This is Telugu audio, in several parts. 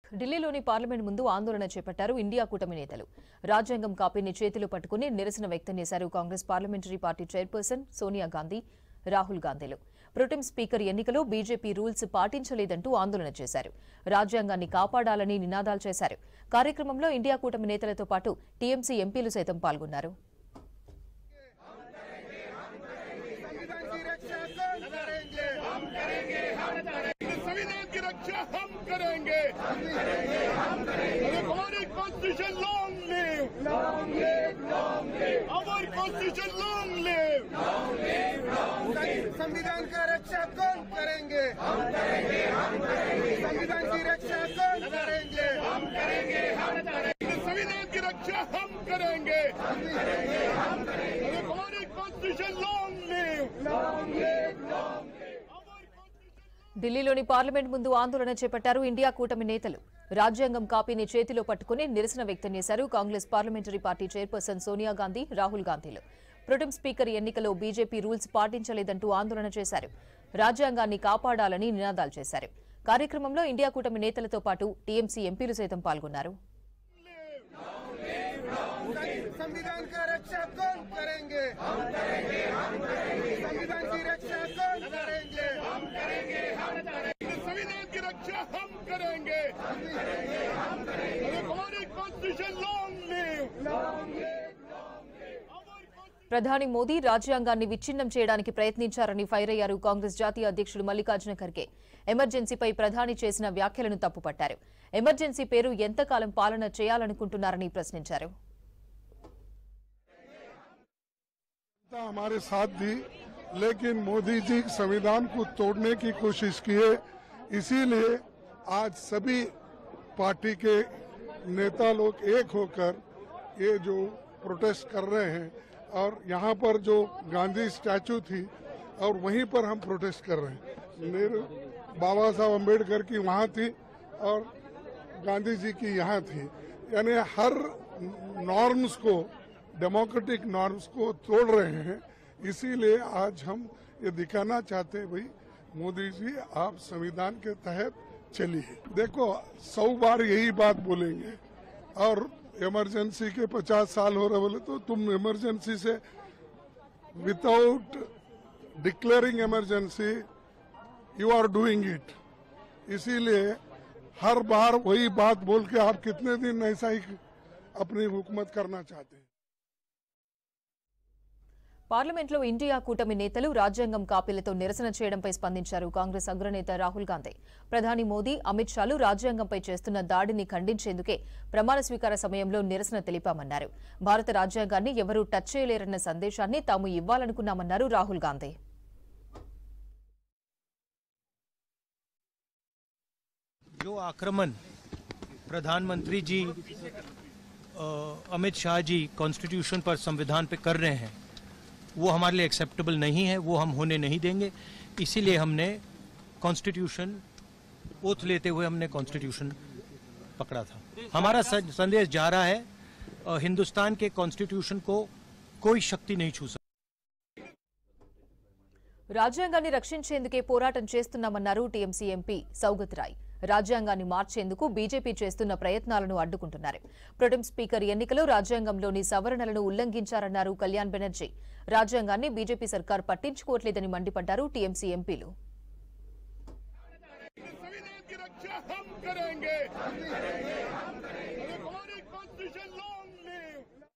ఢిల్లీలోని పార్లమెంట్ ముందు ఆందోళన చేపట్టారు ఇండియా కూటమి నేతలు. రాజ్యాంగం కాపీని చేతిలో పట్టుకుని నిరసన వ్యక్తం చేశారు Congress parliamentary party chairperson Sonia Gandhi, Rahul గాంధీలు. ప్రొటెం స్పీకర్ ఎన్నికలో బీజేపీ రూల్స్ పాటించలేదంటూ ఆందోళన చేశారు. రాజ్యాంగాన్ని కాపాడాలని నినాదాలు చేశారు. కార్యక్రమంలో ఇండియా కూటమి నేతలతో పాటు టీఎంసీ ఎంపీలు సైతం పాల్గొన్నారు. संविधान की रक्षा हम करेंगे, हमारी constitution long live, our constitution long live, संविधान का रक्षा कौन करेंगे, संविधान की रक्षा कौन करेंगे, संविधान की रक्षा हम करेंगे, हमारी कॉन्स्टिट्यूशन लॉन्ग लिव। ఢిల్లీలోని పార్లమెంట్ ముందు ఆందోళన చేపట్టారు ఇండియా కూటమి నేతలు. రాజ్యాంగం కాపీని చేతిలో పట్టుకుని నిరసన వ్యక్తం చేశారు Congress parliamentary party chairperson Sonia Gandhi, Rahul గాంధీలు. ప్రొటెం స్పీకర్ ఎన్నికలో బీజేపీ రూల్స్ పాటించలేదంటూ ఆందోళన చేశారు. రాజ్యాంగాన్ని కాపాడాలని నినాదాలు చేశారు. కార్యక్రమంలో ఇండియా కూటమి నేతలతో పాటు టీఎంసీ ఎంపీలు సైతం పాల్గొన్నారు. संविधान का रक्षा कौन करेंगे, संविधान की रक्षा कौन करेंगे, संविधान की रक्षा हम करेंगे, हमारी कॉन्स्टिट्यूशन लॉन्ग लिव। ప్రధాని మోదీ రాజ్యాంగాన్ని విచ్ఛిన్నం చేయడానికి ప్రయత్నించారని ఫైర్ అయ్యారు కాంగ్రెస్ జాతీయ అధ్యక్షుడు మల్లికార్జున ఖర్గే. ఎమర్జెన్సీపై ప్రధాని చేసిన వ్యాఖ్యలను తప్పుపట్టారు. ఎమర్జెన్సీ పేరు ఎంతకాలం పాలన చేయాలనుకుంటున్నారని ప్రశ్నించారు. हमारे साथ दी, लेकिन मोदी जी संविधान को तोड़ने की कोशिश किए। इसीलिए आज सभी पार्टी के नेता लोग एक होकर ये जो प्रोटेस्ट कर रहे हैं, और यहाँ पर जो गांधी स्टैचू थी और वहीं पर हम प्रोटेस्ट कर रहे हैं। मेरे बाबा साहब अम्बेडकर की वहाँ थी और गांधी जी की यहाँ थी, यानी हर नॉर्म्स को, डेमोक्रेटिक नॉर्म्स को तोड़ रहे हैं। इसीलिए आज हम ये दिखाना चाहते हैं, भाई मोदी जी आप संविधान के तहत चलिए। देखो 100 बार यही बात बोलेंगे और इमरजेंसी के 50 साल हो रहे बोले तो तुम इमरजेंसी से without declaring emergency you are doing it. इसीलिए हर बार वही बात बोल के आप कितने दिन ऐसा ही अपनी हुकूमत करना चाहते हैं। పార్లమెంట్లో ఇండియా కూటమి నేతలు రాజ్యాంగం కాపీలతో నిరసన చేయడంపై స్పందించారు కాంగ్రెస్ అగ్రనేత రాహుల్ గాంధీ. ప్రధాని మోదీ, అమిత్ షాలు రాజ్యాంగంపై చేస్తున్న దాడిని ఖండించేందుకే ప్రమాణ స్వీకార సమయంలో నిరసన తెలిపామన్నారు. భారత రాజ్యాంగాన్ని ఎవరూ టచ్ చేయలేరన్న సందేశాన్ని తాము ఇవ్వాలనుకున్నామన్నారు రాహుల్ గాంధీ. जो आक्रमण प्रधानमंत्री जी अमित शाह जी कॉन्स्टिट्यूशन पर, संविधान पे कर रहे हैं, वो हमारे लिए एक्सेप्टेबल नहीं है, वो हम होने नहीं देंगे। इसीलिए हमने कॉन्स्टिट्यूशन ओथ लेते हुए हमने कॉन्स्टिट्यूशन पकड़ा था। हमारा संदेश जा रहा है, हिंदुस्तान के कॉन्स्टिट्यूशन को कोई शक्ति नहीं छू सकती। రాజ్యాంగాన్ని రక్షించేందుకే పోరాటం చేస్తున్నామన్నారు టీఎంసీ ఎంపీ సౌగత్ రాయ్. రాజ్యాంగాన్ని మార్చేందుకు బీజేపీ చేస్తున్న ప్రయత్నాలను అడ్డుకుంటున్నారు. ప్రొటెం స్పీకర్ ఎన్నికలో రాజ్యాంగంలోని సవరణలను ఉల్లంఘించారన్నారు కళ్యాణ్ బెనర్జీ. రాజ్యాంగాన్ని బీజేపీ సర్కార్ పట్టించుకోవట్లేదని మండిపడ్డారు టీఎంసీ ఎంపీలు. संविधान की रक्षा हम करेंगे, हमारी constitution long live.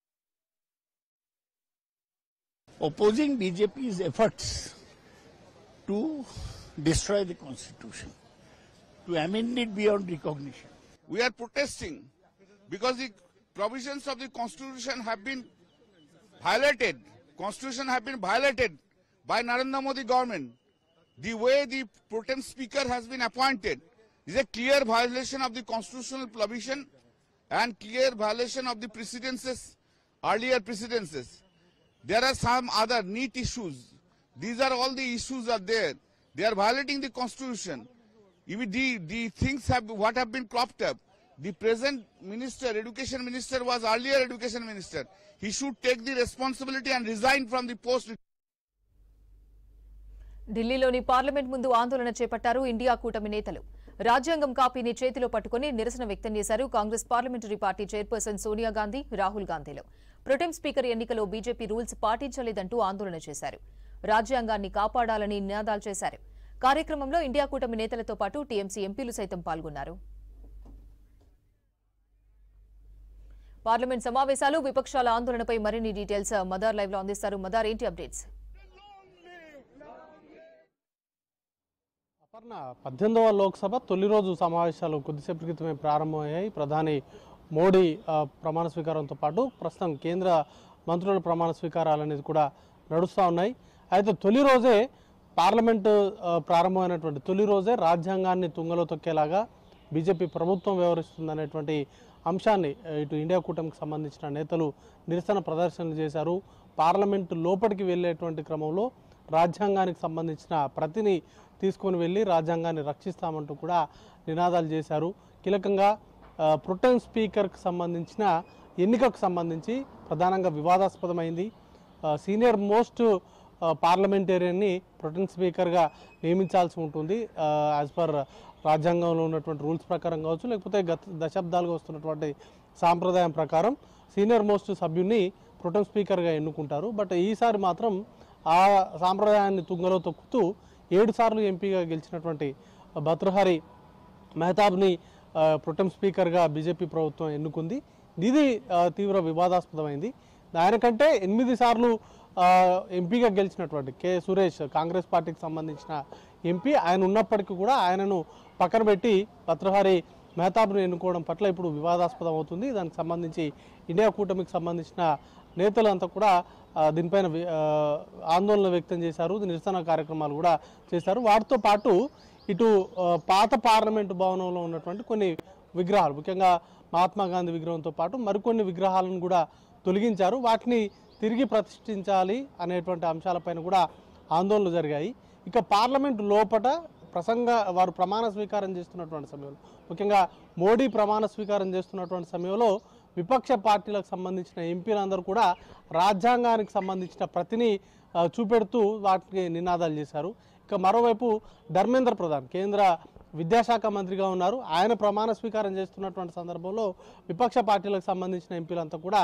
Opposing BJP's efforts to destroy the constitution, to amend it beyond recognition. We are protesting because the provisions of the constitution have been violated. Constitution have been violated by Narendra Modi government. The way the pro-tem speaker has been appointed is a clear violation of the constitutional provision and clear violation of the precedences, earlier precedences. There are some other neat issues. These are all the issues are there. They are violating the constitution. If the things what have been cropped up. The present minister, education minister, was earlier education minister. He should take the responsibility and resign from the post. ఢిల్లీలోని పార్లమెంట్ ముందు ఆందోళన చేపట్టారు ఇండియా కూటమి నేతలు. రాజ్యాంగం కాపీని చేతిలో పట్టుకుని నిరసన వ్యక్తం చేశారు Congress parliamentary party chairperson Sonia Gandhi, Rahul గాంధీలు. ప్రొటెం స్పీకర్ ఎన్నికలో బీజేపీ రూల్స్ పాటించలేదంటూ ఆందోళన చేశారు. రాజ్యాంగాన్ని కాపాడాలని నినాదాలు చేశారు. కార్యక్రమంలో ఇండియా కూటమి నేతలతో పాటు టీఎంసీ ఎంపీలు సైతం పాల్గొన్నారు. పార్లమెంట్ సమావేశాలు, విపక్షాల ఆందోళనపై మరిన్ని డీటెయిల్స్ మదార్ లైవ్ లో అందిస్తారు. మదార్, ఏంటి అప్డేట్స్? 18వ లోక్సభ తొలి రోజు సమావేశాలు కొద్దిసేపటి క్రితమే ప్రారంభమయ్యాయి. ప్రధాని మోడీ ప్రమాణ స్వీకారంతో పాటు ప్రస్తుతం కేంద్ర మంత్రుల ప్రమాణ స్వీకారాలు అనేది కూడా నడుస్తూ ఉన్నాయి. అయితే తొలి రోజే పార్లమెంటు ప్రారంభమైనటువంటి తొలి రోజే రాజ్యాంగాన్ని తుంగలో తొక్కేలాగా బీజేపీ ప్రభుత్వం వ్యవహరిస్తుందనేటువంటి అంశాన్ని ఇటు ఇండియా కూటమికి సంబంధించిన నేతలు నిరసన ప్రదర్శనలు చేశారు. పార్లమెంటు లోపలికి వెళ్ళేటువంటి క్రమంలో రాజ్యాంగానికి సంబంధించిన ప్రతిని తీసుకొని వెళ్ళి రాజ్యాంగాన్ని రక్షిస్తామంటూ కూడా నినాదాలు చేశారు. కీలకంగా ప్రొటెం స్పీకర్కి సంబంధించిన ఎన్నికకు సంబంధించి ప్రధానంగా వివాదాస్పదమైంది. సీనియర్ మోస్ట్ పార్లమెంటేరియన్ని ప్రొటెం స్పీకర్గా నియమించాల్సి ఉంటుంది. యాజ్ పర్ రాజ్యాంగంలో ఉన్నటువంటి రూల్స్ ప్రకారం కావచ్చు, లేకపోతే గత దశాబ్దాలుగా వస్తున్నటువంటి సాంప్రదాయం ప్రకారం సీనియర్ మోస్ట్ సభ్యుని ప్రొటెం స్పీకర్గా ఎన్నుకుంటారు. బట్ ఈసారి మాత్రం ఆ సాంప్రదాయాన్ని తుంగలో తొక్కుతూ 7 సార్లు ఎంపీగా గెలిచినటువంటి భర్తృహరి మెహతాబ్ని ప్రొటెం స్పీకర్గా బీజేపీ ప్రభుత్వం ఎన్నుకుంది. ఇది తీవ్ర వివాదాస్పదమైంది. ఆయనకంటే 8 సార్లు ఎంపీగా గెలిచినటువంటి కె సురేష్, కాంగ్రెస్ పార్టీకి సంబంధించిన ఎంపీ, ఆయన ఉన్నప్పటికీ కూడా ఆయనను పక్కన పెట్టి భర్తృహరి మెహతాబ్ను ఎన్నుకోవడం పట్ల ఇప్పుడు వివాదాస్పదం అవుతుంది. దానికి సంబంధించి ఇండియా కూటమికి సంబంధించిన నేతలంతా కూడా దీనిపైన ఆందోళన వ్యక్తం చేశారు. నిరసన కార్యక్రమాలు కూడా చేశారు. వాటితో పాటు ఇటు పాత పార్లమెంటు భవనంలో ఉన్నటువంటి కొన్ని విగ్రహాలు, ముఖ్యంగా మహాత్మా గాంధీ విగ్రహంతో పాటు మరికొన్ని విగ్రహాలను కూడా తొలగించారు. వాటిని తిరిగి ప్రతిష్ఠించాలి అనేటువంటి అంశాలపైన కూడా ఆందోళనలు జరిగాయి. ఇక పార్లమెంటు లోపల వారు ప్రమాణ స్వీకారం చేస్తున్నటువంటి సమయంలో, ముఖ్యంగా మోడీ ప్రమాణ స్వీకారం చేస్తున్నటువంటి సమయంలో విపక్ష పార్టీలకు సంబంధించిన ఎంపీలందరూ కూడా రాజ్యాంగానికి సంబంధించిన ప్రతిని చూపెడుతూ వాటికి నినాదాలు చేశారు. ఇక మరోవైపు ధర్మేంద్ర ప్రధాన్ కేంద్ర విద్యాశాఖ మంత్రిగా ఉన్నారు. ఆయన ప్రమాణ స్వీకారం చేస్తున్నటువంటి సందర్భంలో విపక్ష పార్టీలకు సంబంధించిన ఎంపీలంతా కూడా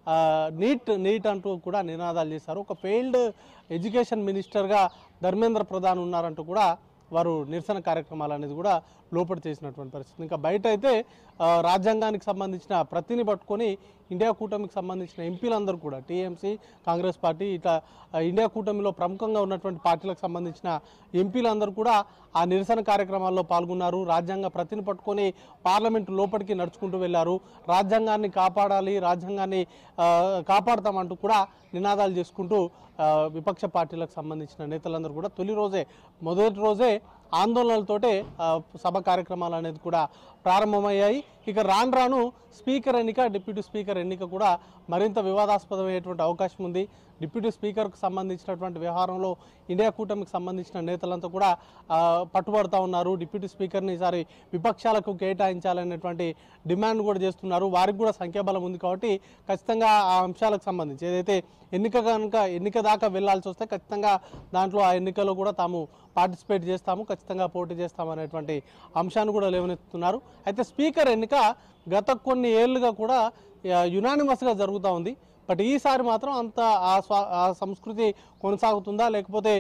నీట్ అంటూ కూడా నినాదాలు చేశారు. ఒక ఫెయిల్డ్ ఎడ్యుకేషన్ మినిస్టర్గా ధర్మేంద్ర ప్రధాన్ ఉన్నారంటూ కూడా వారు నిరసన కార్యక్రమాలు అనేది కూడా లోపల చేసినటువంటి పరిస్థితి. ఇంకా బయట అయితే రాజ్యాంగానికి సంబంధించిన ప్రతిని పట్టుకొని ఇండియా కూటమికి సంబంధించిన ఎంపీలందరూ కూడా టీఎంసీ, కాంగ్రెస్ పార్టీ, ఇట్లా ఇండియా కూటమిలో ప్రముఖంగా ఉన్నటువంటి పార్టీలకు సంబంధించిన ఎంపీలందరూ కూడా ఆ నిరసన కార్యక్రమాల్లో పాల్గొన్నారు. రాజ్యాంగ ప్రతిని పట్టుకొని పార్లమెంటు లోపలికి నడుచుకుంటూ వెళ్ళారు. రాజ్యాంగాన్ని కాపాడాలి, రాజ్యాంగాన్ని కాపాడతామంటూ కూడా నినాదాలు చేసుకుంటూ విపక్ష పార్టీలకు సంబంధించిన నేతలందరూ కూడా మొదటి రోజే ఆందోళనలతోటే సభ కార్యక్రమాలు అనేది కూడా ప్రారంభమయ్యాయి. ఇక రాను స్పీకర్ ఎన్నిక, డిప్యూటీ స్పీకర్ ఎన్నిక కూడా మరింత వివాదాస్పదమయ్యేటువంటి అవకాశం ఉంది. డిప్యూటీ స్పీకర్కు సంబంధించినటువంటి వ్యవహారంలో ఇండియా కూటమికి సంబంధించిన నేతలంతా కూడా పట్టుబడుతూ ఉన్నారు. డిప్యూటీ స్పీకర్ని ఈసారి విపక్షాలకు కేటాయించాలనేటువంటి డిమాండ్ కూడా చేస్తున్నారు. వారికి కూడా సంఖ్యాబలం ఉంది కాబట్టి ఖచ్చితంగా ఆ అంశాలకు సంబంధించి ఏదైతే ఎన్నిక దాకా వెళ్లాల్సి వస్తే ఖచ్చితంగా దాంట్లో ఆ ఎన్నికల్లో కూడా తాము పార్టిసిపేట్ చేస్తాము, ఖచ్చితంగా పోటీ చేస్తాము అనేటువంటి అంశాన్ని కూడా లేవనెత్తుతున్నారు. అయితే స్పీకర్ ఎన్నిక గత కొన్ని ఏళ్లుగా కూడా యునానిమస్గా జరుగుతూ ఉంది. బట్ ఈసారి మాత్రం అంత ఆ సంస్కృతి కొనసాగుతుందా లేకపోతే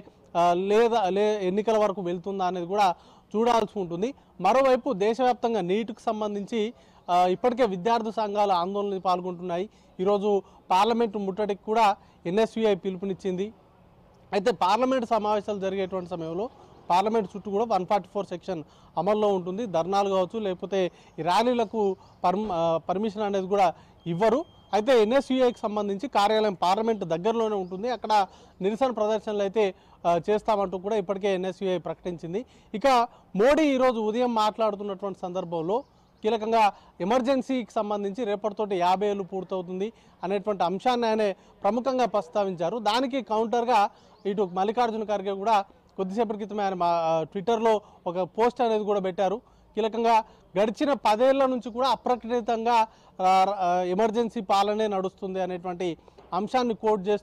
ఎన్నికల వరకు వెళ్తుందా అనేది కూడా చూడాల్సి ఉంటుంది. మరోవైపు దేశవ్యాప్తంగా నీట్కు సంబంధించి ఇప్పటికే విద్యార్థి సంఘాలు ఆందోళనలు పాల్గొంటున్నాయి. ఈరోజు పార్లమెంటు ముట్టడికి కూడా ఎన్ఎస్యుఐ పిలుపునిచ్చింది. అయితే పార్లమెంటు సమావేశాలు జరిగేటువంటి సమయంలో పార్లమెంట్ చుట్టూ కూడా 144 సెక్షన్ అమల్లో ఉంటుంది. ధర్నాలు కావచ్చు, లేకపోతే ఈ ర్యాలీలకు పర్మిషన్ అనేది కూడా ఇవ్వరు. అయితే ఎన్ఎస్యుఐకి సంబంధించి కార్యాలయం పార్లమెంటు దగ్గరలోనే ఉంటుంది. అక్కడ నిరసన ప్రదర్శనలు అయితే చేస్తామంటూ కూడా ఇప్పటికే ఎన్ఎస్యుఐ ప్రకటించింది. ఇక మోడీ ఈరోజు ఉదయం మాట్లాడుతున్నటువంటి సందర్భంలో కీలకంగా ఎమర్జెన్సీకి సంబంధించి రేపటితోటి 50 ఏళ్ళు పూర్తవుతుంది అనేటువంటి అంశాన్ని ఆయన ప్రముఖంగా ప్రస్తావించారు. దానికి కౌంటర్గా ఇటు మల్లికార్జున ఖర్గే కూడా కొద్దిసేపటి క్రితమే ఆయన ట్విట్టర్లో ఒక పోస్ట్ అనేది కూడా పెట్టారు. కీలకంగా గడిచిన 10 ఏళ్ల నుంచి కూడా అప్రకటితంగా ఎమర్జెన్సీ పాలనే నడుస్తుంది అనేటువంటి అంశాన్ని కోట్ చేస్తూ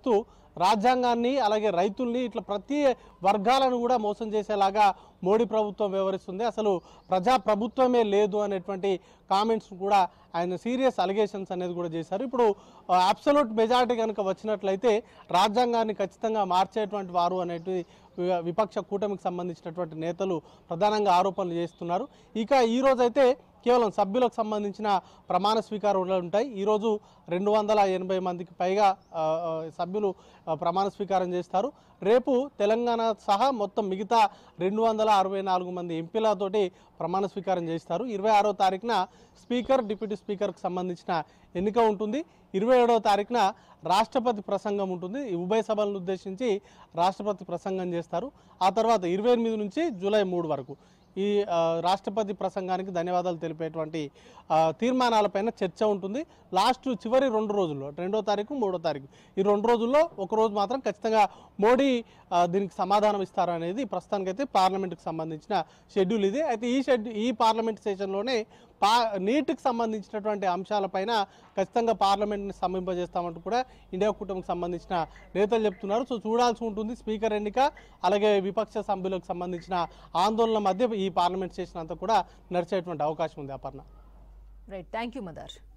రాజ్యాంగాన్ని అలాగే రైతుల్ని ఇట్లా ప్రతి వర్గాలను కూడా మోసం చేసేలాగా మోడీ ప్రభుత్వం వ్యవహరిస్తుంది, అసలు ప్రజా ప్రభుత్వమే లేదు అనేటువంటి కామెంట్స్ కూడా ఆయన సీరియస్ అలిగేషన్స్ అనేది కూడా చేశారు. ఇప్పుడు అబ్సల్యూట్ మెజారిటీ కనుక వచ్చినట్లయితే రాజ్యాంగాన్ని ఖచ్చితంగా మార్చేటువంటి వారు అనేటి విపక్ష కూటమికి సంబంధించినటువంటి నేతలు ప్రధానంగా ఆరోపణలు చేస్తున్నారు. ఇక ఈ రోజైతే కేవలం సభ్యులకు సంబంధించిన ప్రమాణ స్వీకారాలు ఉంటాయి. ఈరోజు 280 మందికి పైగా సభ్యులు ప్రమాణ స్వీకారం చేస్తారు. రేపు తెలంగాణ సహా మొత్తం మిగతా 264 మంది ఎంపీలతోటి ప్రమాణ స్వీకారం చేస్తారు. 26వ తారీఖున స్పీకర్, డిప్యూటీ స్పీకర్కు సంబంధించిన ఎన్నిక ఉంటుంది. 27వ తారీఖున రాష్ట్రపతి ప్రసంగం ఉంటుంది. ఉభయ సభలను ఉద్దేశించి రాష్ట్రపతి ప్రసంగం చేస్తారు. ఆ తర్వాత 28 నుంచి జూలై 3 వరకు ఈ రాష్ట్రపతి ప్రసంగానికి ధన్యవాదాలు తెలిపేటువంటి తీర్మానాలపైన చర్చ ఉంటుంది. చివరి 2 రోజుల్లో 2వ తారీఖు 3వ తారీఖు ఈ 2 రోజుల్లో ఒక రోజు మాత్రం ఖచ్చితంగా మోడీ దీనికి సమాధానం ఇస్తారు అనేది ప్రస్తుతానికైతే పార్లమెంట్కి సంబంధించిన షెడ్యూల్ ఇది. అయితే ఈ పార్లమెంట్ సెషన్లోనే నీటికి సంబంధించినటువంటి అంశాలపైన ఖచ్చితంగా పార్లమెంట్ని సమీపజేస్తామంటూ కూడా ఇండియా కూటమికి సంబంధించిన నేతలు చెప్తున్నారు. సో చూడాల్సి ఉంటుంది స్పీకర్ ఎన్నిక అలాగే విపక్ష సభ్యులకు సంబంధించిన ఆందోళన మధ్య ఈ పార్లమెంట్ సెషన్ అంతా కూడా నడిచేటువంటి అవకాశం ఉంది. Aparna. Right, thank you Madar.